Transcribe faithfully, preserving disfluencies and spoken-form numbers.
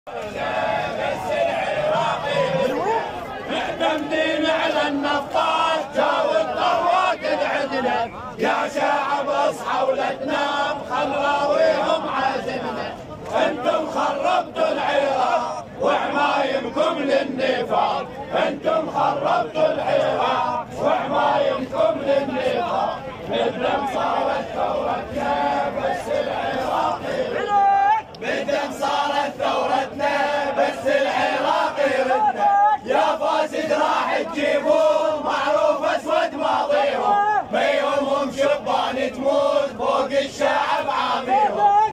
معتمدين على النفطات جاوا الضوات العدلة، يا شعب اصحى ولا تنام خل راويهم عازمنا. انتم خربتوا العراق وعمايمكم للنفاق، انتم خربتوا العراق